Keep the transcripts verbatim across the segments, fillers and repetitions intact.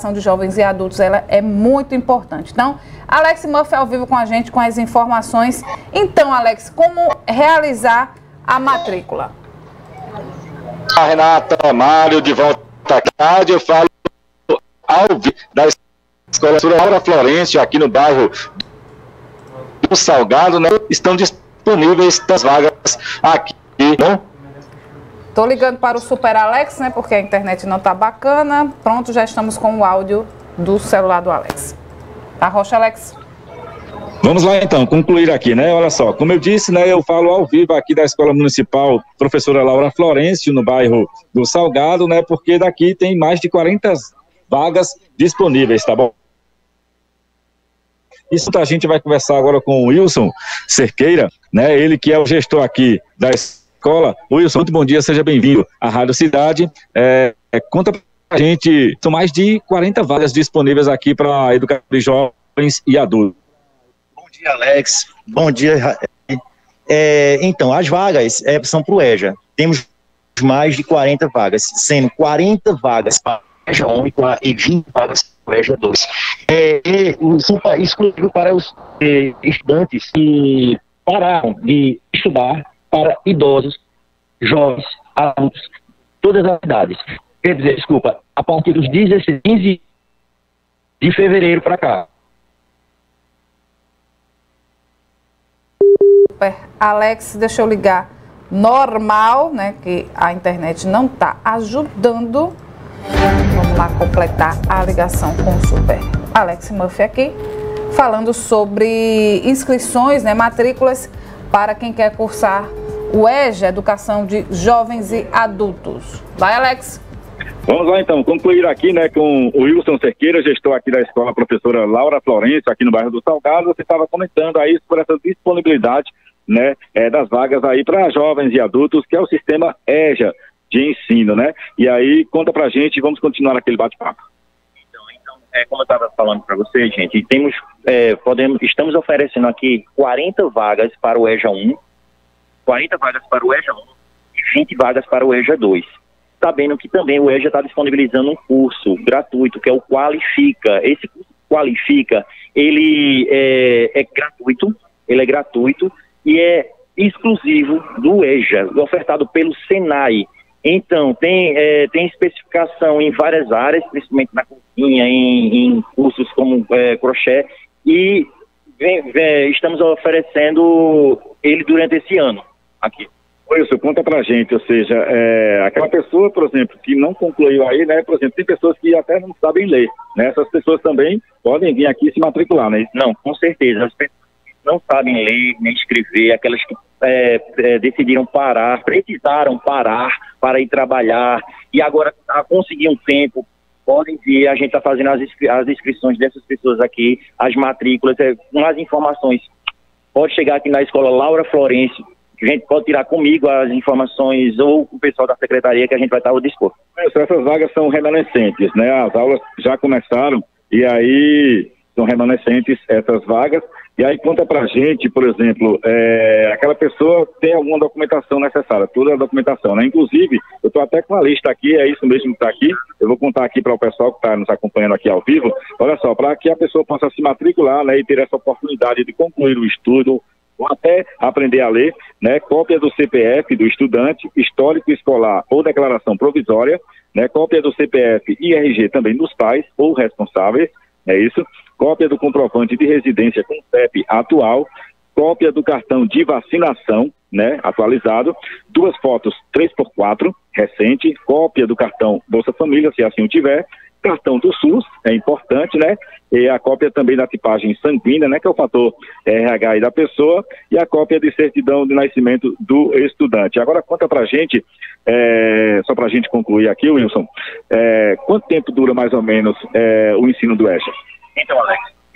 de jovens e adultos, ela é muito importante. Então, Alex Murphy ao vivo com a gente, com as informações. Então, Alex, como realizar a matrícula? A Renata, Mário, de volta à tarde, eu falo ao vivo da Escola Laura Florencio, aqui no bairro do Salgado, né? Estão disponíveis as vagas aqui, né? Tô ligando para o Super Alex, né? Porque a internet não tá bacana. Pronto, já estamos com o áudio do celular do Alex. Tá, Rocha, Alex? Vamos lá então, concluir aqui, né? Olha só, como eu disse, né? Eu falo ao vivo aqui da Escola Municipal Professora Laura Florencio, no bairro do Salgado, né? Porque daqui tem mais de quarenta vagas disponíveis, tá bom? Isso a gente vai conversar agora com o Wilson Cerqueira, né? Ele que é o gestor aqui da escola. Escola. Wilson, muito bom dia, seja bem-vindo à Rádio Cidade. É, é, conta pra gente, são mais de quarenta vagas disponíveis aqui para educadores jovens e adultos. Bom dia, Alex. Bom dia. É, então, as vagas é, são para o EJA. Temos mais de quarenta vagas, sendo quarenta vagas para o EJA um e vinte vagas para o EJA dois. É, é, exclusivo para os é, estudantes que pararam de estudar, para idosos, jovens, adultos, todas as idades. Quer dizer, desculpa, a partir dos dezesseis, quinze de fevereiro para cá. Super. Alex, deixa eu ligar normal, né, que a internet não está ajudando. Vamos lá completar a ligação com o Super Alex Murphy aqui, falando sobre inscrições, né, matrículas para quem quer cursar o EJA, Educação de Jovens e Adultos. Vai, Alex. Vamos lá, então, concluir aqui, né, com o Wilson Cerqueira, gestor aqui da Escola Professora Laura Florencio, aqui no bairro do Salgado. Você estava comentando aí sobre essa disponibilidade, né, é, das vagas aí para jovens e adultos, que é o sistema EJA de ensino, né? E aí, conta pra gente e vamos continuar aquele bate-papo. Então, então é, como eu estava falando para vocês, gente, temos, é, podemos, estamos oferecendo aqui quarenta vagas para o EJA um, quarenta vagas para o EJA um e vinte vagas para o EJA dois. Sabendo que também o EJA está disponibilizando um curso gratuito, que é o Qualifica. Esse curso Qualifica, ele é, é gratuito, ele é gratuito e é exclusivo do EJA, ofertado pelo Senai. Então, tem, é, tem especificação em várias áreas, principalmente na cozinha, em, em cursos como é, crochê, e vem, vem, estamos oferecendo ele durante esse ano aqui. Wilson, conta pra gente, ou seja, é, aquela pessoa, por exemplo, que não concluiu aí, né, por exemplo, tem pessoas que até não sabem ler, né, essas pessoas também podem vir aqui se matricular, né? Não, com certeza, as pessoas que não sabem ler nem escrever, aquelas que é, é, decidiram parar, precisaram parar para ir trabalhar e agora a conseguir um tempo, podem vir, a gente está fazendo as, inscri as inscrições dessas pessoas aqui, as matrículas, é, com as informações, pode chegar aqui na Escola Laura Florencio, que a gente pode tirar comigo as informações ou com o pessoal da secretaria que a gente vai estar ao dispor. Essas vagas são remanescentes, né? As aulas já começaram e aí são remanescentes essas vagas. E aí conta pra gente, por exemplo, é, aquela pessoa tem alguma documentação necessária, toda a documentação, né? Inclusive, eu estou até com a lista aqui, é isso mesmo que está aqui, eu vou contar aqui para o pessoal que está nos acompanhando aqui ao vivo. Olha só, para que a pessoa possa se matricular, né, e ter essa oportunidade de concluir o estudo, ou até aprender a ler, né, cópia do C P F do estudante, histórico escolar ou declaração provisória, né, cópia do C P F e R G também dos pais ou responsáveis, é isso, cópia do comprovante de residência com C E P atual, cópia do cartão de vacinação, né, atualizado, duas fotos três por quatro, recente, cópia do cartão Bolsa Família, se assim o tiver, cartão do SUS, é importante, né? E a cópia também da tipagem sanguínea, né? Que é o fator R H aí da pessoa, e a cópia de certidão de nascimento do estudante. Agora conta pra gente, é, só pra gente concluir aqui, Wilson, é, quanto tempo dura mais ou menos é, o ensino do EJA? Então, Alex,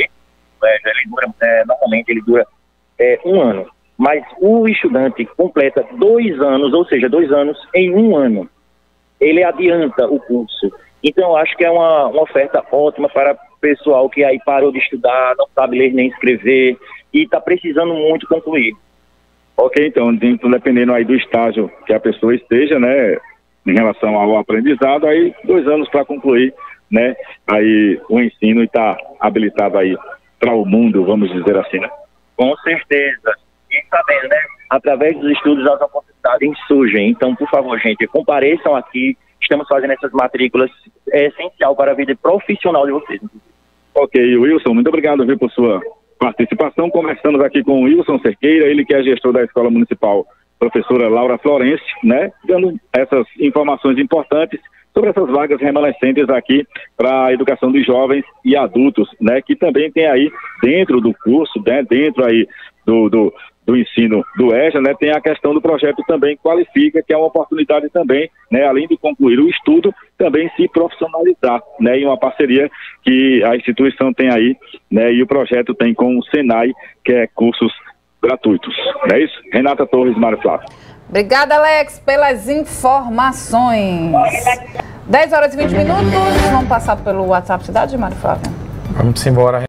o EJA, ele dura, é, normalmente ele dura é, um ano, mas o estudante completa dois anos, ou seja, dois anos em um ano. Ele adianta o curso. Então, eu acho que é uma, uma oferta ótima para o pessoal que aí parou de estudar, não sabe ler nem escrever e está precisando muito concluir. Ok, então, dependendo aí do estágio que a pessoa esteja, né, em relação ao aprendizado, aí dois anos para concluir né, aí o ensino e está habilitado aí para o mundo, vamos dizer assim, né? Com certeza. E sabendo, né? Através dos estudos as oportunidades surgem. Então, por favor, gente, compareçam aqui. Estamos fazendo essas matrículas. É essencial para a vida profissional de vocês. Ok, Wilson, muito obrigado, viu, por sua participação. Começamos aqui com o Wilson Cerqueira, ele que é gestor da Escola Municipal Professora Laura Florence, né, dando essas informações importantes sobre essas vagas remanescentes aqui para a educação dos jovens e adultos, né, que também tem aí dentro do curso, né, dentro aí do, do, do ensino do EJA, né, tem a questão do projeto também Qualifica, que é uma oportunidade também, né, além de concluir o estudo, também se profissionalizar, né, em uma parceria que a instituição tem aí, né, e o projeto tem com o Senai, que é cursos gratuitos. Não é isso? Renata Torres, Mário Flávio. Obrigada, Alex, pelas informações. dez horas e vinte minutos. Vamos passar pelo WhatsApp Cidade, Mário Flávio? Vamos embora.